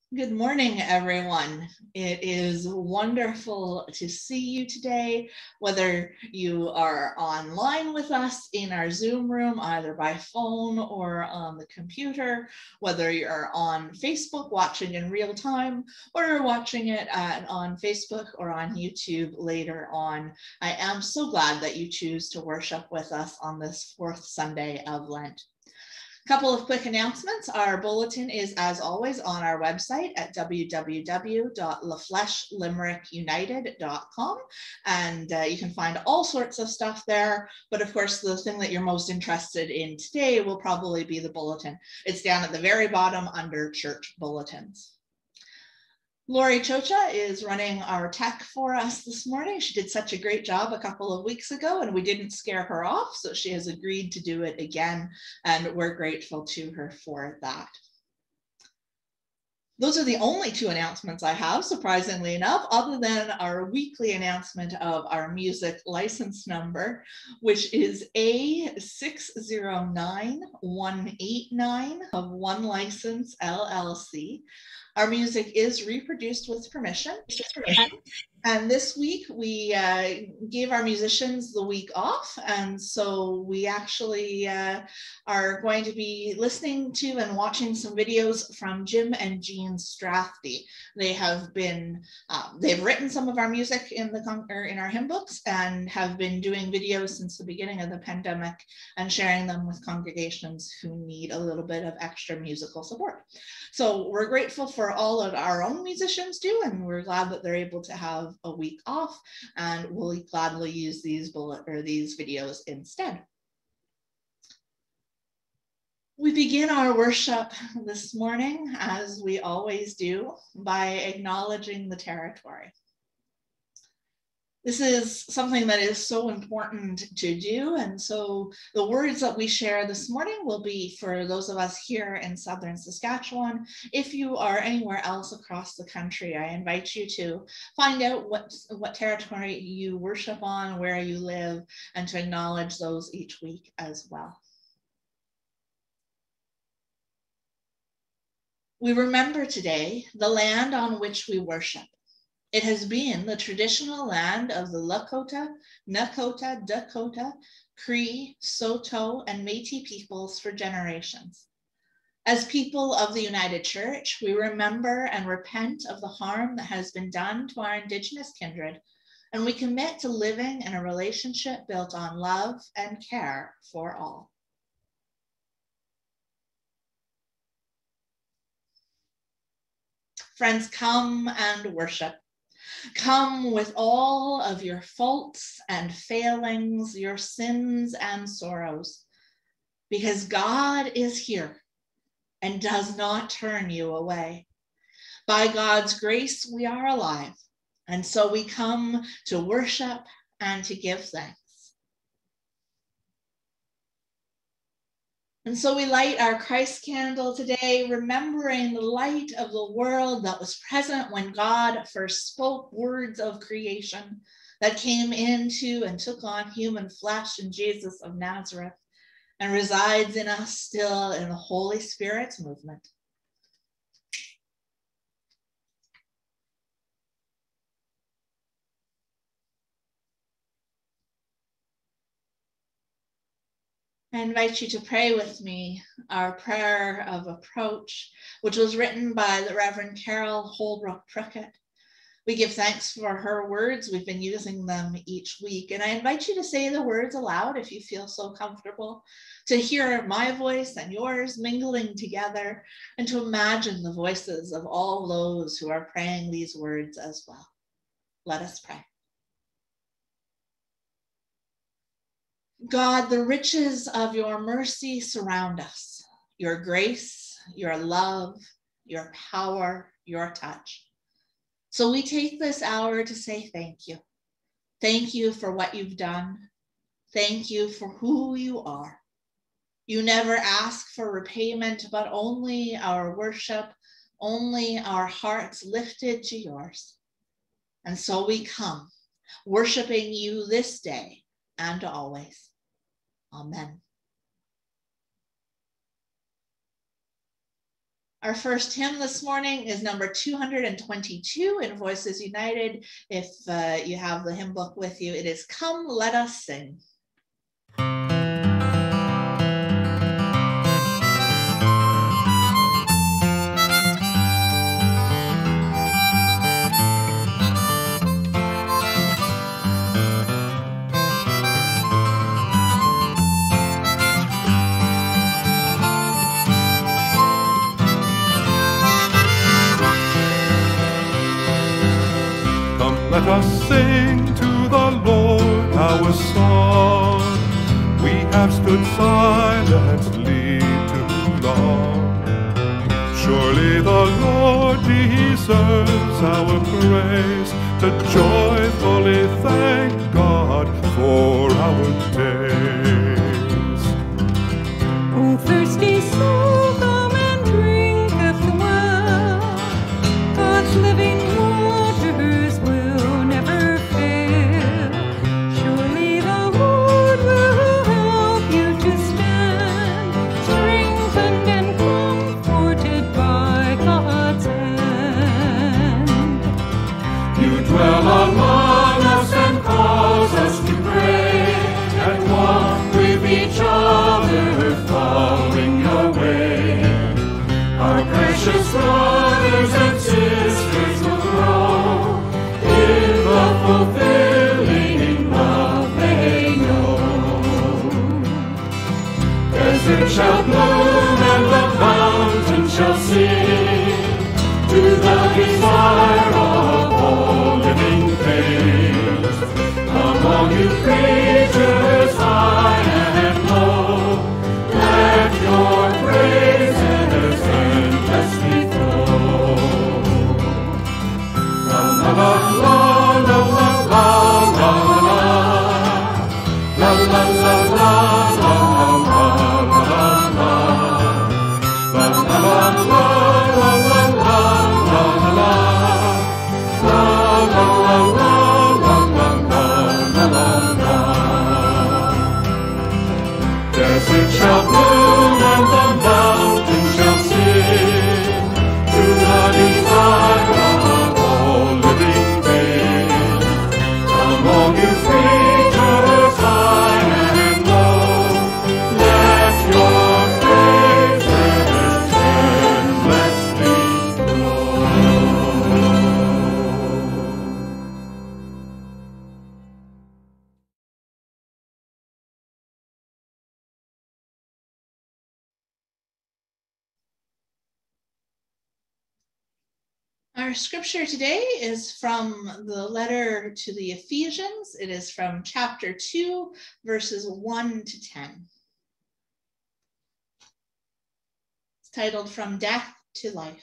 Good morning, everyone. It is wonderful to see you today, whether you are online with us in our Zoom room, either by phone or on the computer, whether you're on Facebook watching in real time, or you're watching it on Facebook or on YouTube later on. I am so glad that you choose to worship with us on this fourth Sunday of Lent. Couple of quick announcements. Our bulletin is, as always, on our website at www.Lafleche-Limerick-United.com, and you can find all sorts of stuff there. But of course, the thing that you're most interested in today will probably be the bulletin. It's down at the very bottom under church bulletins. Lori Chocha is running our tech for us this morning. She did such a great job a couple of weeks ago and we didn't scare her off, so she has agreed to do it again, and we're grateful to her for that. Those are the only two announcements I have, surprisingly enough, other than our weekly announcement of our music license number, which is A609189 of One License LLC. Our music is reproduced with permission. And this week we gave our musicians the week off. And so we actually are going to be listening to and watching some videos from Jim and Jean Strathdy. They have been, they've written some of our music in our hymn books and have been doing videos since the beginning of the pandemic and sharing them with congregations who need a little bit of extra musical support. So we're grateful for all that our own musicians do, and we're glad that they're able to have a week off, and we'll gladly use these videos instead. We begin our worship this morning, as we always do, by acknowledging the territory. This is something that is so important to do, and so the words that we share this morning will be for those of us here in southern Saskatchewan. If you are anywhere else across the country, I invite you to find out what territory you worship on, where you live, and to acknowledge those each week as well. We remember today the land on which we worship. It has been the traditional land of the Lakota, Nakota, Dakota, Cree, Saulteaux, and Métis peoples for generations. As people of the United Church, we remember and repent of the harm that has been done to our Indigenous kindred, and we commit to living in a relationship built on love and care for all. Friends, come and worship. Come with all of your faults and failings, your sins and sorrows, because God is here and does not turn you away. By God's grace, we are alive, and so we come to worship and to give thanks. And so we light our Christ candle today, remembering the light of the world that was present when God first spoke words of creation, that came into and took on human flesh in Jesus of Nazareth, and resides in us still in the Holy Spirit's movement. I invite you to pray with me our prayer of approach, which was written by the Reverend Carol Holbrook Prickett. We give thanks for her words. We've been using them each week. And I invite you to say the words aloud if you feel so comfortable, to hear my voice and yours mingling together, and to imagine the voices of all those who are praying these words as well. Let us pray. God, the riches of your mercy surround us, your grace, your love, your power, your touch. So we take this hour to say thank you. Thank you for what you've done. Thank you for who you are. You never ask for repayment, but only our worship, only our hearts lifted to yours. And so we come, worshiping you this day and always. Amen. Our first hymn this morning is number 222 in Voices United. If you have the hymn book with you, it is Come, Let Us Sing. Let us sing to the Lord our song. We have stood silently too long. Surely the Lord deserves our praise, to joyfully thank God for our days. O thirsty soul, come and drink of the well. God's living waters will never fail. Surely the Lord will help you to stand, strengthened and comforted by God's hand. You dwell among us and cause us to pray, and walk with each other, following your way. Our precious brothers and sisters will grow in the fulfilling love they know. Desert shall bloom and the mountain shall sing to the desire of all living things. Among you creatures high and low, let your praises endlessly flow. La la la la la la la la la la la la Desert shall bloom and the mountain shall sing to the desire of all living things. Among you creatures high and low, let your praises endlessly flow. Our scripture today is from the letter to the Ephesians. It is from chapter 2, verses 1 to 10. It's titled From Death to Life.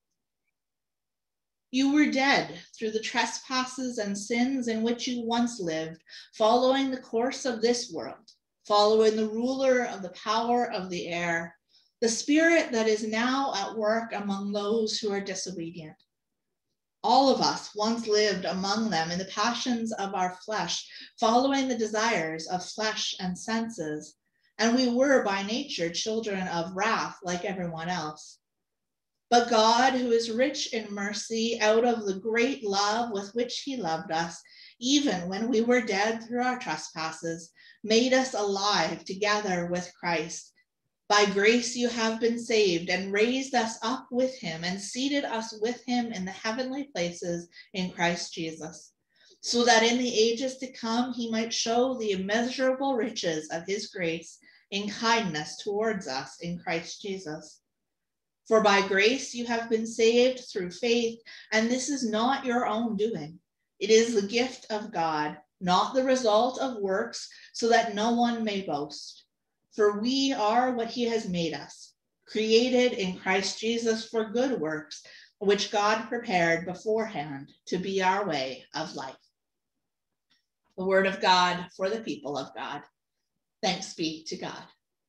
You were dead through the trespasses and sins in which you once lived, following the course of this world, following the ruler of the power of the air, the spirit that is now at work among those who are disobedient. All of us once lived among them in the passions of our flesh, following the desires of flesh and senses, and we were by nature children of wrath like everyone else. But God, who is rich in mercy, out of the great love with which he loved us, even when we were dead through our trespasses, made us alive together with Christ. By grace you have been saved, and raised us up with him and seated us with him in the heavenly places in Christ Jesus, so that in the ages to come he might show the immeasurable riches of his grace in kindness towards us in Christ Jesus. For by grace you have been saved through faith, and this is not your own doing. It is the gift of God, not the result of works, so that no one may boast. For we are what he has made us, created in Christ Jesus for good works, which God prepared beforehand to be our way of life. The word of God for the people of God. Thanks be to God.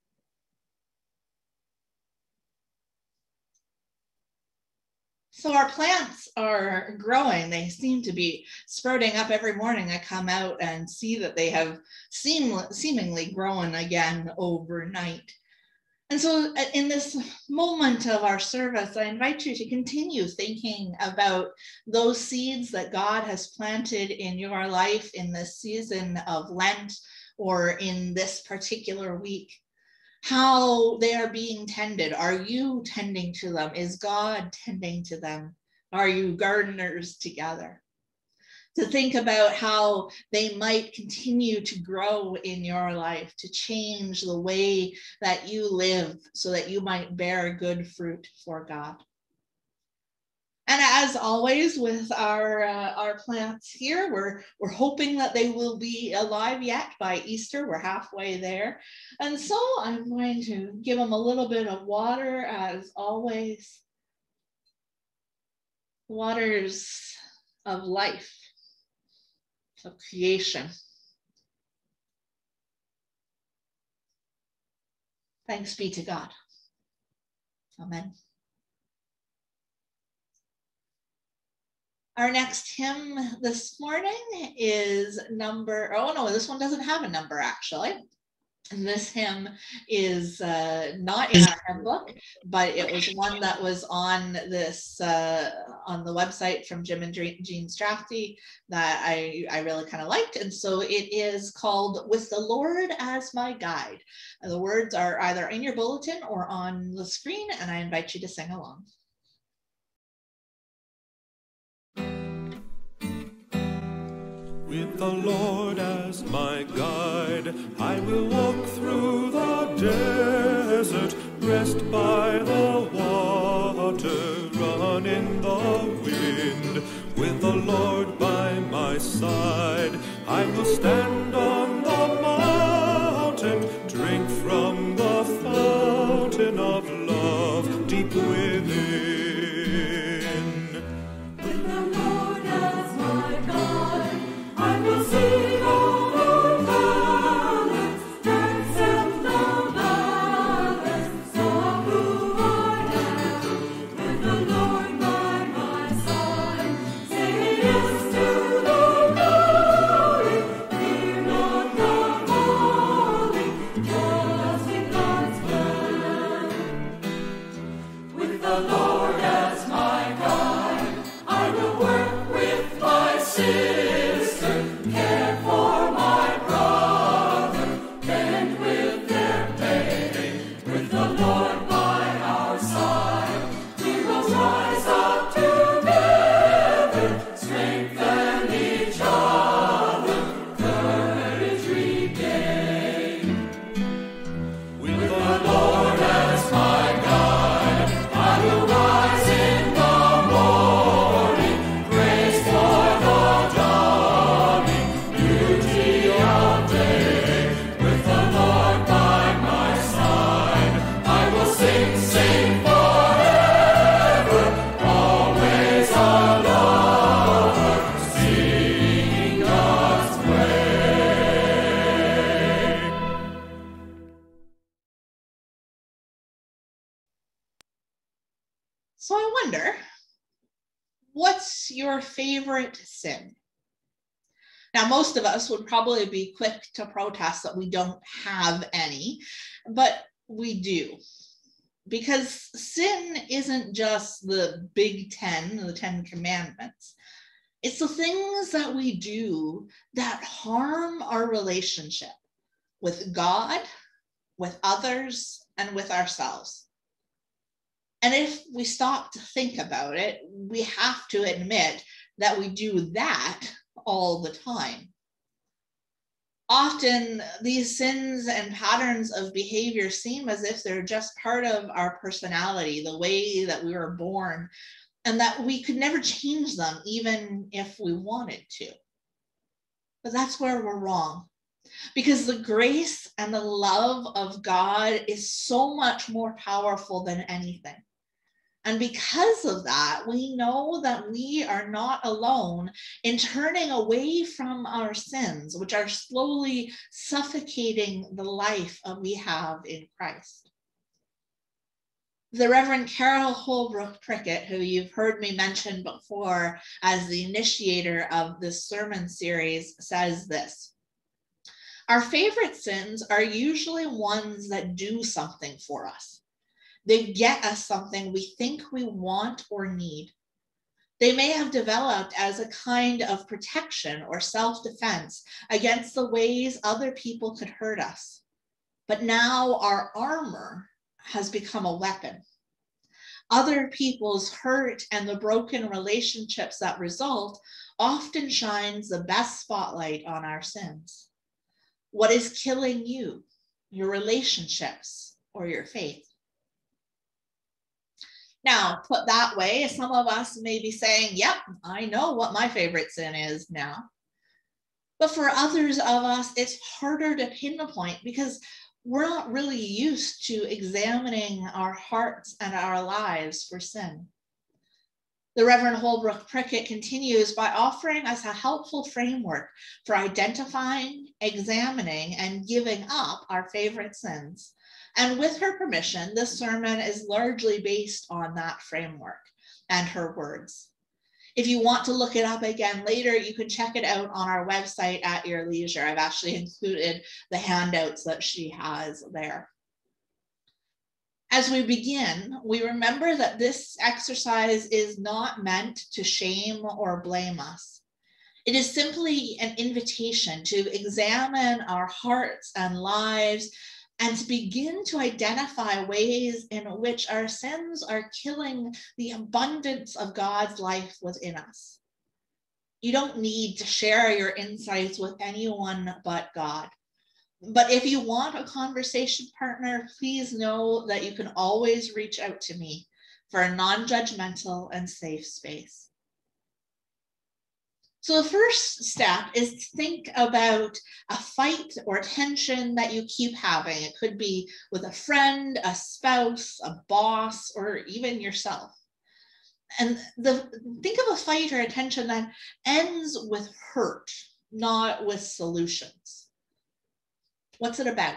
So our plants are growing. They seem to be sprouting up every morning. I come out and see that they have seemingly grown again overnight. And so in this moment of our service, I invite you to continue thinking about those seeds that God has planted in your life in this season of Lent or in this particular week, how they are being tended. Are you tending to them? Is God tending to them? Are you gardeners together? To think about how they might continue to grow in your life, to change the way that you live so that you might bear good fruit for God. And as always with our plants here, we're hoping that they will be alive yet by Easter. We're halfway there. And so I'm going to give them a little bit of water as always. Waters of life, of creation. Thanks be to God. Amen. Our next hymn this morning is this one doesn't have a number actually. And this hymn is not in our hymn book, but it was one that was on this on the website from Jim and Jean Strachty that I really kind of liked. And so it is called "With the Lord as My Guide." And the words are either in your bulletin or on the screen, and I invite you to sing along. With the Lord as my guide, I will walk through the desert, rest by the water, run in the wind. With the Lord by my side, I will stand on the mountain, drink from the fountain of love deep within. So I wonder, what's your favorite sin? Now, most of us would probably be quick to protest that we don't have any, but we do. Because sin isn't just the Big Ten, the 10 Commandments. It's the things that we do that harm our relationship with God, with others, and with ourselves. And if we stop to think about it, we have to admit that we do that all the time. Often these sins and patterns of behavior seem as if they're just part of our personality, the way that we were born, and that we could never change them even if we wanted to. But that's where we're wrong. Because the grace and the love of God is so much more powerful than anything. And because of that, we know that we are not alone in turning away from our sins, which are slowly suffocating the life we have in Christ. The Reverend Carol Holbrook Prickett, who you've heard me mention before as the initiator of this sermon series, says this: Our favorite sins are usually ones that do something for us. They get us something we think we want or need. They may have developed as a kind of protection or self-defense against the ways other people could hurt us. But now our armor has become a weapon. Other people's hurt and the broken relationships that result often shines the best spotlight on our sins. What is killing you, your relationships, or your faith? Now, put that way, some of us may be saying, yep, I know what my favorite sin is now. But for others of us, it's harder to pinpoint because we're not really used to examining our hearts and our lives for sin. The Reverend Holbrook Prickett continues by offering us a helpful framework for identifying, examining, and giving up our favorite sins. And with her permission, this sermon is largely based on that framework and her words. If you want to look it up again later, you can check it out on our website at your leisure. I've actually included the handouts that she has there. As we begin, we remember that this exercise is not meant to shame or blame us. It is simply an invitation to examine our hearts and lives and to begin to identify ways in which our sins are killing the abundance of God's life within us. You don't need to share your insights with anyone but God. But if you want a conversation partner, please know that you can always reach out to me for a non-judgmental and safe space. So the first step is to think about a fight or tension that you keep having. It could be with a friend, a spouse, a boss, or even yourself. And think of a fight or a tension that ends with hurt, not with solutions. What's it about?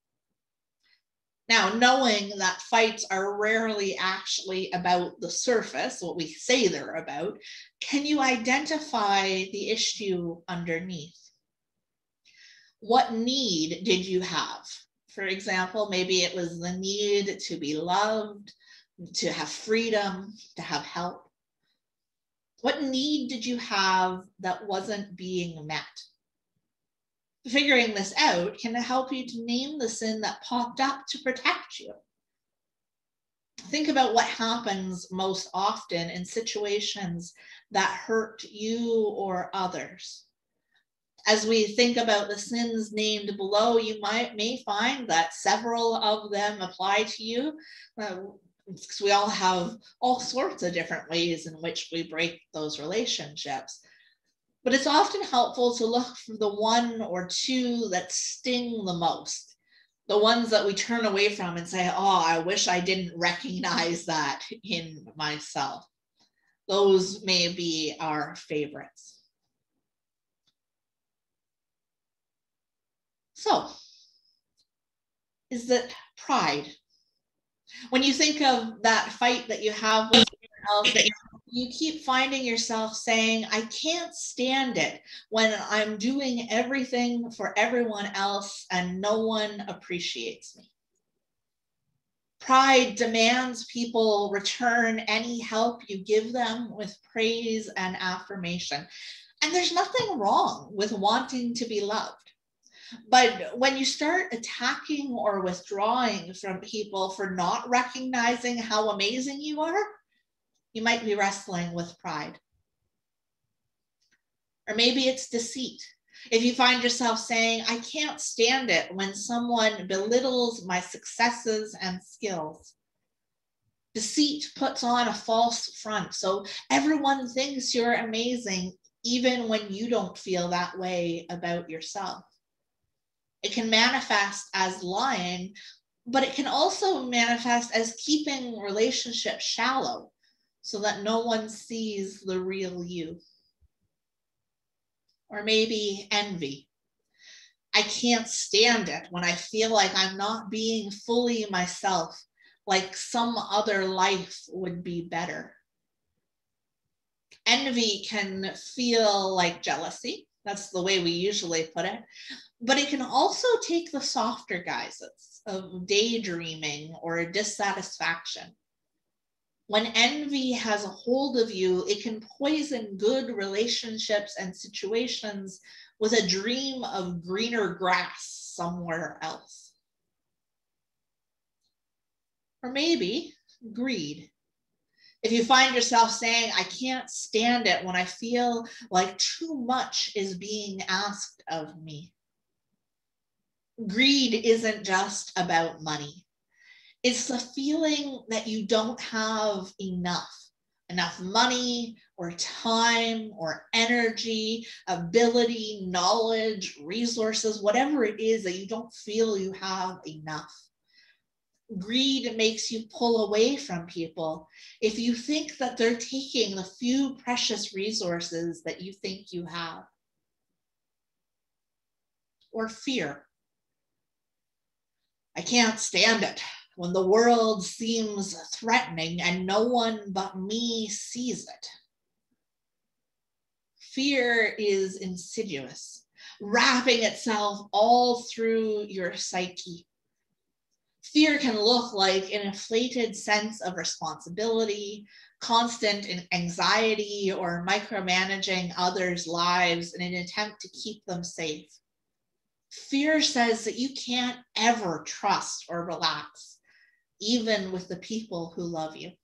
Now, knowing that fights are rarely actually about the surface, what we say they're about, can you identify the issue underneath? What need did you have? For example, maybe it was the need to be loved, to have freedom, to have help. What need did you have that wasn't being met? Figuring this out can help you to name the sin that popped up to protect you. Think about what happens most often in situations that hurt you or others. As we think about the sins named below, you may find that several of them apply to you. Because we all have all sorts of different ways in which we break those relationships. But it's often helpful to look for the one or two that sting the most, the ones that we turn away from and say, oh, I wish I didn't recognize that in myself. Those may be our favorites. So, is it pride? When you think of that fight that you have with someone else, that you keep finding yourself saying, I can't stand it when I'm doing everything for everyone else and no one appreciates me. Pride demands people return any help you give them with praise and affirmation. And there's nothing wrong with wanting to be loved. But when you start attacking or withdrawing from people for not recognizing how amazing you are, you might be wrestling with pride. Or maybe it's deceit. If you find yourself saying, I can't stand it when someone belittles my successes and skills. Deceit puts on a false front, so everyone thinks you're amazing, even when you don't feel that way about yourself. It can manifest as lying, but it can also manifest as keeping relationships shallow so that no one sees the real you. Or maybe envy. I can't stand it when I feel like I'm not being fully myself, like some other life would be better. Envy can feel like jealousy. That's the way we usually put it. But it can also take the softer guises of daydreaming or dissatisfaction. When envy has a hold of you, it can poison good relationships and situations with a dream of greener grass somewhere else. Or maybe greed. If you find yourself saying, I can't stand it when I feel like too much is being asked of me. Greed isn't just about money. It's the feeling that you don't have enough money or time or energy, ability, knowledge, resources, whatever it is that you don't feel you have enough. Greed makes you pull away from people if you think that they're taking the few precious resources that you think you have. Or fear. I can't stand it when the world seems threatening and no one but me sees it. Fear is insidious, wrapping itself all through your psyche. Fear can look like an inflated sense of responsibility, constant anxiety, or micromanaging others' lives in an attempt to keep them safe. Fear says that you can't ever trust or relax, even with the people who love you.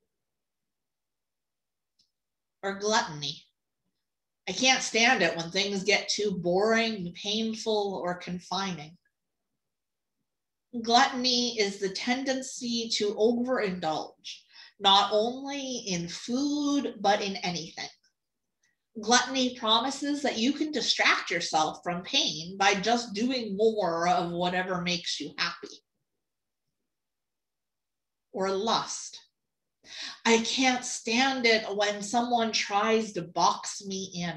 Or gluttony. I can't stand it when things get too boring, painful, or confining. Gluttony is the tendency to overindulge, not only in food, but in anything. Gluttony promises that you can distract yourself from pain by just doing more of whatever makes you happy. Or lust. I can't stand it when someone tries to box me in.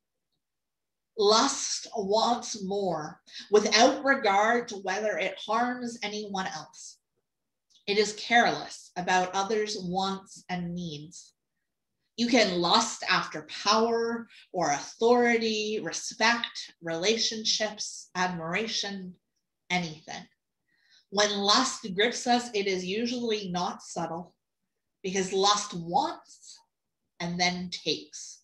Lust wants more without regard to whether it harms anyone else. It is careless about others' wants and needs. You can lust after power or authority, respect, relationships, admiration, anything. When lust grips us, it is usually not subtle because lust wants and then takes.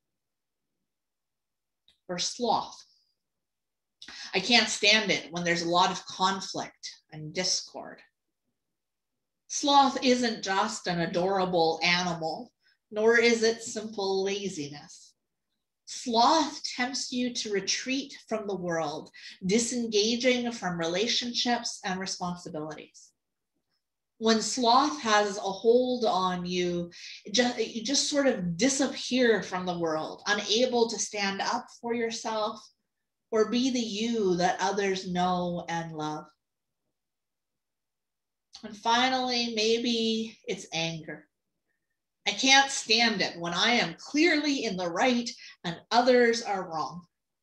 Or sloth. I can't stand it when there's a lot of conflict and discord. Sloth isn't just an adorable animal, nor is it simple laziness. Sloth tempts you to retreat from the world, disengaging from relationships and responsibilities. When sloth has a hold on you, you just sort of disappear from the world, unable to stand up for yourself or be the you that others know and love. And finally, maybe it's anger. I can't stand it when I am clearly in the right and others are wrong.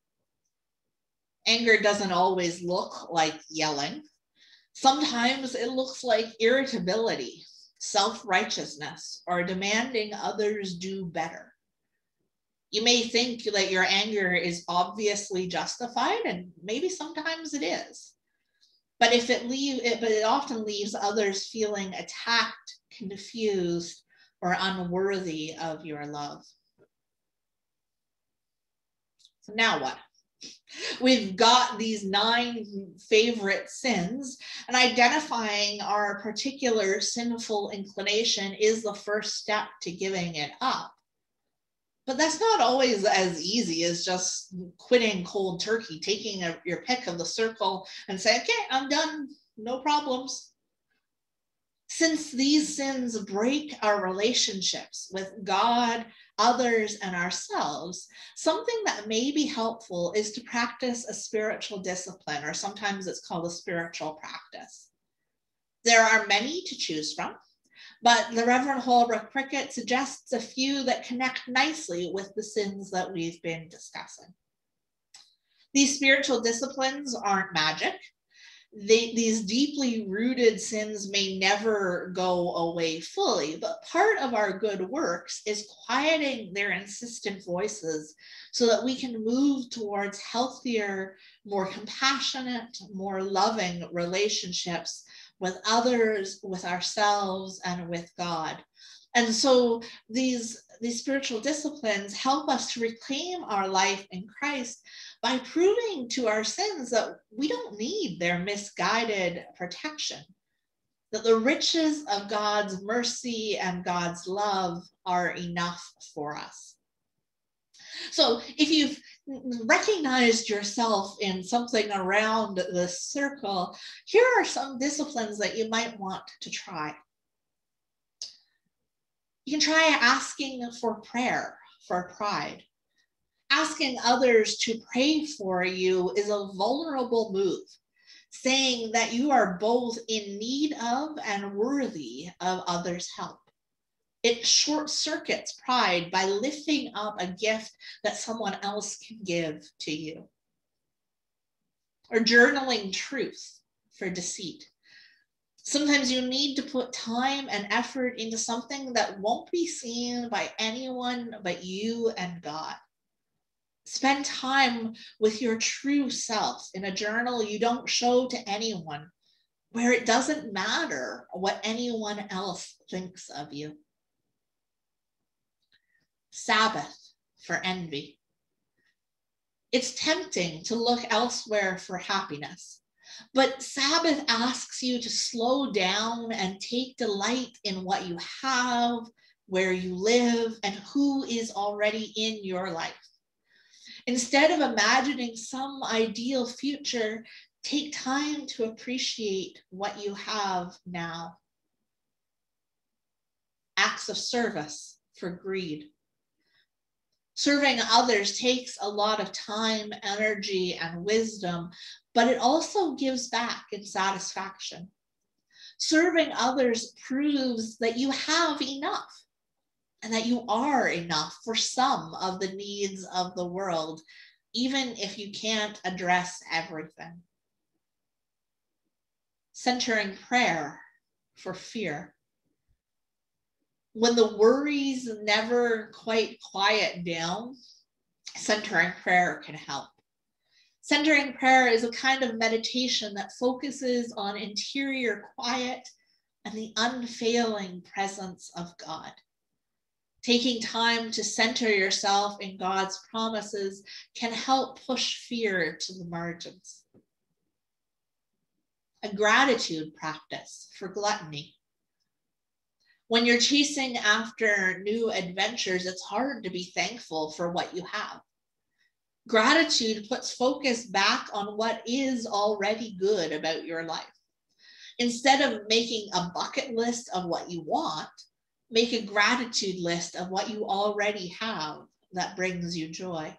Anger doesn't always look like yelling. Sometimes it looks like irritability, self-righteousness, or demanding others do better. You may think that your anger is obviously justified, and maybe sometimes it is. But it often leaves others feeling attacked, confused, or unworthy of your love. So now what? We've got these 9 favorite sins, and identifying our particular sinful inclination is the first step to giving it up. But that's not always as easy as just quitting cold turkey, taking your pick of the circle and say, okay, I'm done, no problems. Since these sins break our relationships with God, others, and ourselves, something that may be helpful is to practice a spiritual discipline, or sometimes it's called a spiritual practice. There are many to choose from, but the Reverend Holbrook Prickett suggests a few that connect nicely with the sins that we've been discussing. These spiritual disciplines aren't magic. these deeply rooted sins may never go away fully, but part of our good works is quieting their insistent voices so that we can move towards healthier, more compassionate, more loving relationships with others, with ourselves, and with God. And so these spiritual disciplines help us to reclaim our life in Christ by proving to our sins that we don't need their misguided protection, that the riches of God's mercy and God's love are enough for us. So if you've recognized yourself in something around this circle, here are some disciplines that you might want to try. You can try asking for prayer for pride. Asking others to pray for you is a vulnerable move, saying that you are both in need of and worthy of others' help. It short circuits pride by lifting up a gift that someone else can give to you. Or journaling truth for deceit. Sometimes you need to put time and effort into something that won't be seen by anyone but you and God. Spend time with your true self in a journal you don't show to anyone, where it doesn't matter what anyone else thinks of you. Sabbath for envy. It's tempting to look elsewhere for happiness, but Sabbath asks you to slow down and take delight in what you have, where you live, and who is already in your life. Instead of imagining some ideal future, take time to appreciate what you have now. Acts of service for greed. Serving others takes a lot of time, energy, and wisdom, but it also gives back in satisfaction. Serving others proves that you have enough and that you are enough for some of the needs of the world, even if you can't address everything. Centering prayer for fear. When the worries never quite quiet down, centering prayer can help. Centering prayer is a kind of meditation that focuses on interior quiet and the unfailing presence of God. Taking time to center yourself in God's promises can help push fear to the margins. A gratitude practice for gluttony. When you're chasing after new adventures, it's hard to be thankful for what you have. Gratitude puts focus back on what is already good about your life. Instead of making a bucket list of what you want, make a gratitude list of what you already have that brings you joy.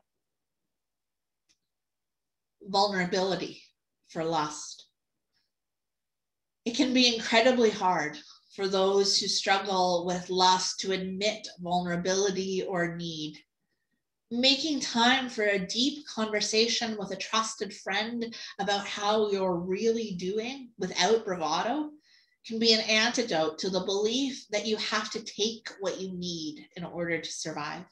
Vulnerability for lust. It can be incredibly hard for those who struggle with lust to admit vulnerability or need. Making time for a deep conversation with a trusted friend about how you're really doing without bravado can be an antidote to the belief that you have to take what you need in order to survive.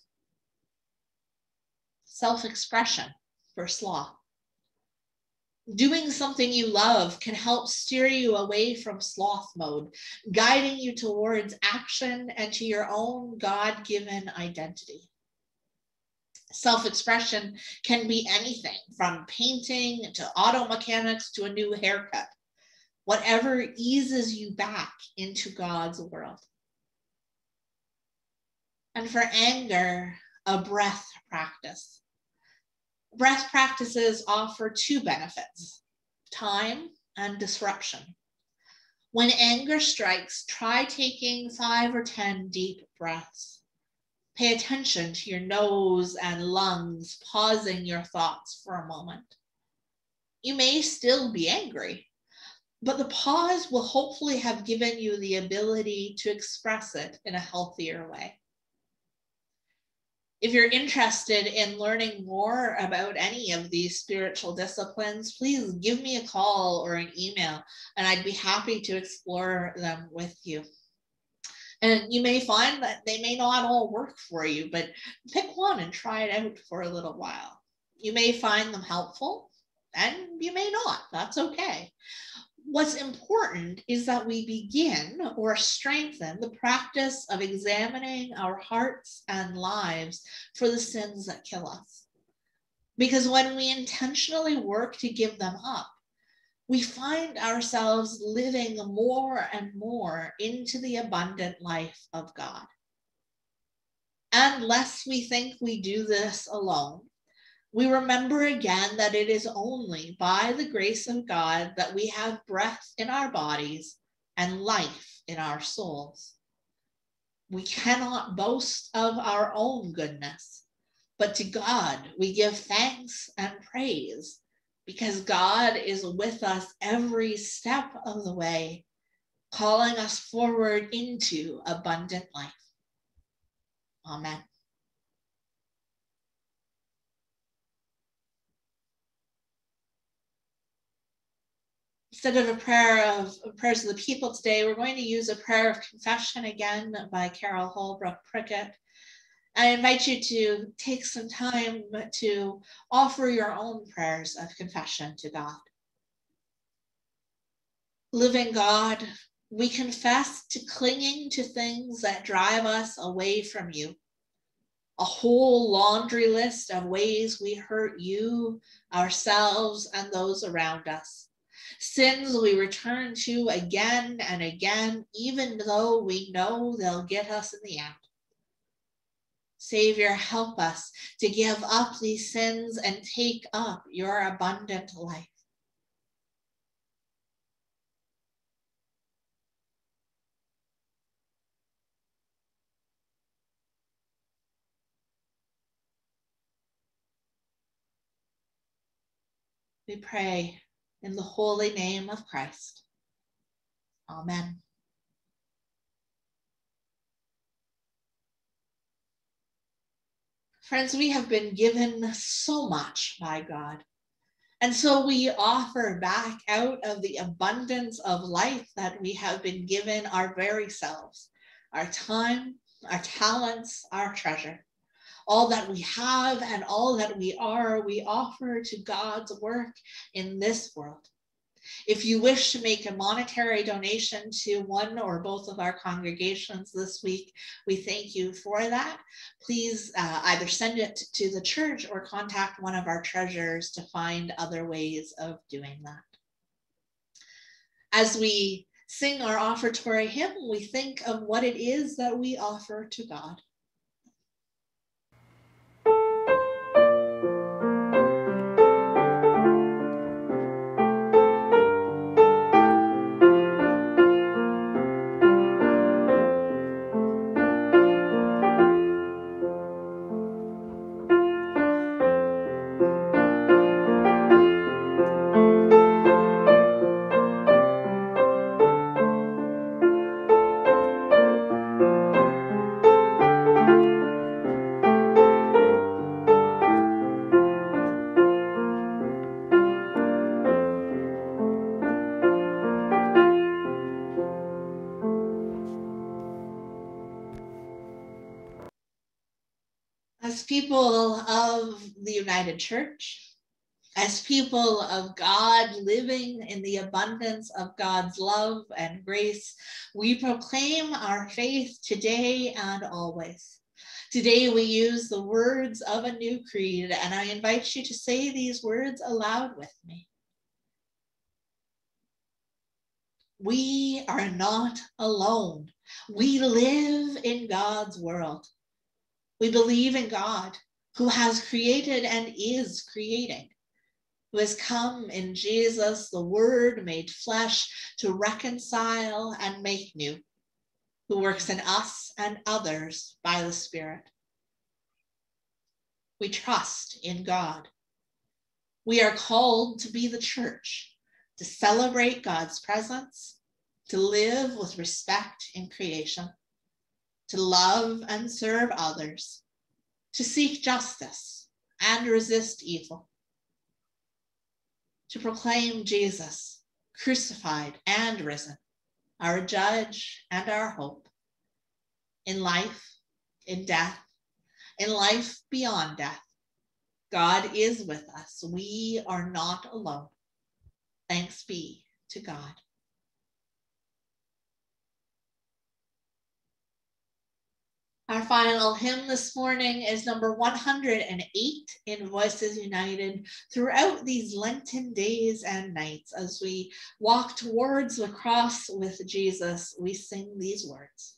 Self-expression for sloth. Doing something you love can help steer you away from sloth mode, guiding you towards action and to your own God-given identity. Self-expression can be anything from painting to auto mechanics to a new haircut. Whatever eases you back into God's world. And for anger, a breath practice. Breath practices offer two benefits, time and disruption. When anger strikes, try taking 5 or 10 deep breaths. Pay attention to your nose and lungs, pausing your thoughts for a moment. You may still be angry, but the pause will hopefully have given you the ability to express it in a healthier way. If you're interested in learning more about any of these spiritual disciplines, please give me a call or an email, and I'd be happy to explore them with you. And you may find that they may not all work for you, but pick one and try it out for a little while. You may find them helpful, and you may not. That's okay. What's important is that we begin or strengthen the practice of examining our hearts and lives for the sins that kill us. Because when we intentionally work to give them up, we find ourselves living more and more into the abundant life of God. And lest we think we do this alone, we remember again that it is only by the grace of God that we have breath in our bodies and life in our souls. We cannot boast of our own goodness, but to God we give thanks and praise, because God is with us every step of the way, calling us forward into abundant life. Amen. Instead of a prayer of prayers of the people today, we're going to use a prayer of confession again by Carol Holbrook Prickett. I invite you to take some time to offer your own prayers of confession to God. Living God, we confess to clinging to things that drive us away from you. A whole laundry list of ways we hurt you, ourselves, and those around us. Sins we return to again and again, even though we know they'll get us in the end. Savior, help us to give up these sins and take up your abundant life. We pray in the holy name of Christ. Amen. Friends, we have been given so much by God. And so we offer back out of the abundance of life that we have been given our very selves, our time, our talents, our treasure. All that we have and all that we are, we offer to God's work in this world. If you wish to make a monetary donation to one or both of our congregations this week, we thank you for that. Please either send it to the church or contact one of our treasurers to find other ways of doing that. As we sing our offertory hymn, we think of what it is that we offer to God. As people of the United Church, as people of God living in the abundance of God's love and grace, we proclaim our faith today and always. Today we use the words of a new creed, and I invite you to say these words aloud with me. We are not alone. We live in God's world. We believe in God, who has created and is creating, who has come in Jesus, the Word made flesh, to reconcile and make new, who works in us and others by the Spirit. We trust in God. We are called to be the church, to celebrate God's presence, to live with respect in creation, to love and serve others, to seek justice and resist evil, to proclaim Jesus crucified and risen, our judge and our hope, in life, in death, in life beyond death. God is with us. We are not alone. Thanks be to God. Our final hymn this morning is number 108 in Voices United. Throughout these Lenten days and nights, as we walk towards the cross with Jesus, we sing these words.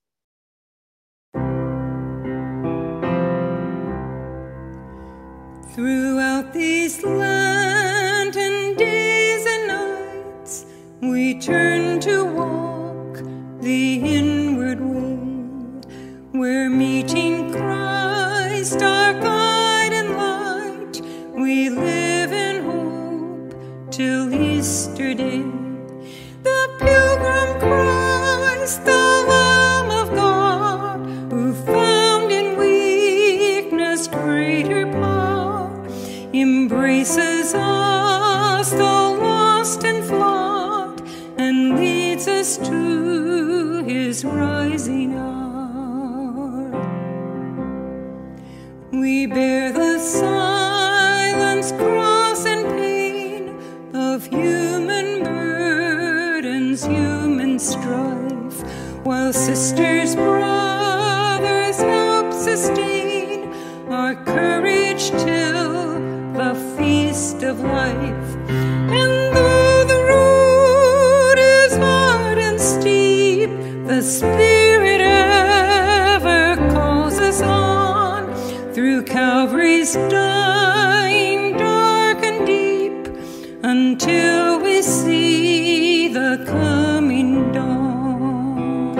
Throughout these Lenten days and nights, we turn to walk the inward way. We're meeting Christ, our guide and light. We live in hope till Easter Day. The pilgrim Christ, the Lamb of God, who found in weakness greater power, embraces us, the lost and flawed, and leads us to his rising hour. We bear the silence, cross, and pain of human burdens, human strife, while sisters, brothers help sustain our courage till the feast of life. And though the road is hard and steep, the Spirit ever calls us on through Calvary's dying, dark and deep, until we see the coming dawn.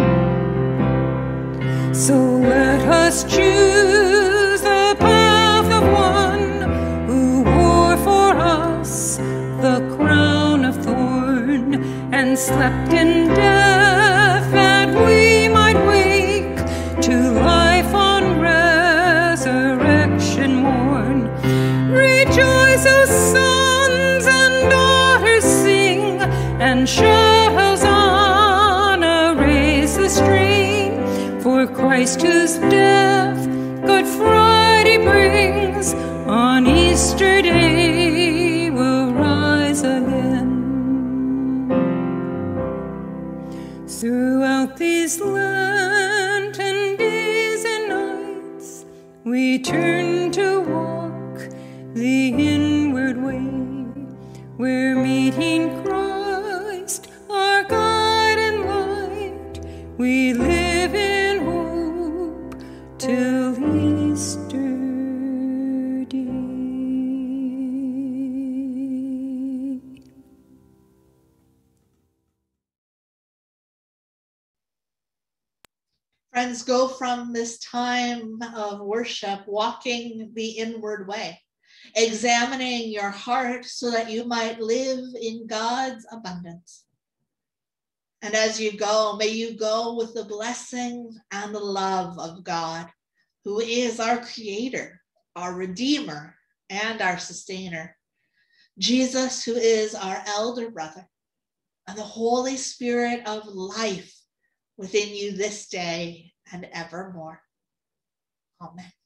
So let us choose the path of one who wore for us the crown of thorn and slept in death, that we might wake to life on resurrection morn. Rejoice, O sons and daughters, sing, and shout Hosanna, raise the strain, for Christ whose death Good Friday brings, on Easter Day will rise again. Throughout these Lenten days and nights, we turn to walk the inward way. We're meeting Christ, our guide and light. We live in hope till Easter Day. Friends, go from this time of worship walking the inward way, examining your heart so that you might live in God's abundance. And as you go, may you go with the blessing and the love of God, who is our Creator, our Redeemer, and our Sustainer. Jesus, who is our elder brother, and the Holy Spirit of life within you this day and evermore. Amen.